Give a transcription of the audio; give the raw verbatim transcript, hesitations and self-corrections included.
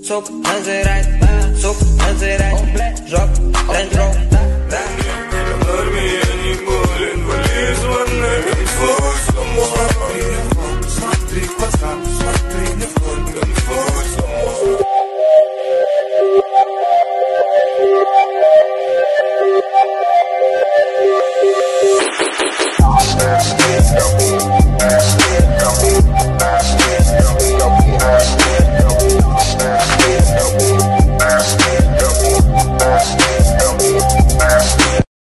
сука, назирает, сука, назирает, жоп, рейндроп. В норме я не болен, вали звонок, конфуз, смотри в глаза, смотри мне в роль, конфуз. Let's go.